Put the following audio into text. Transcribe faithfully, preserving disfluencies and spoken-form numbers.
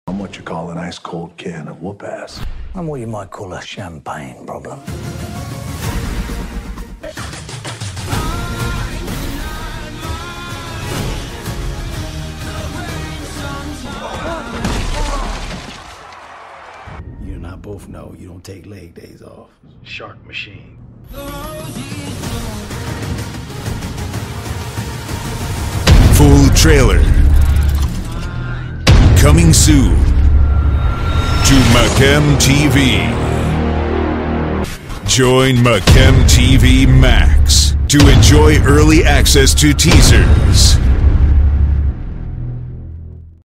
I'm what you call an ice-cold can of whoop-ass. I'm what you might call a champagne problem. You and I both know you don't take leg days off. Shark machine. Full trailer coming soon to MacamTV. Join MacamTV Max to enjoy early access to teasers,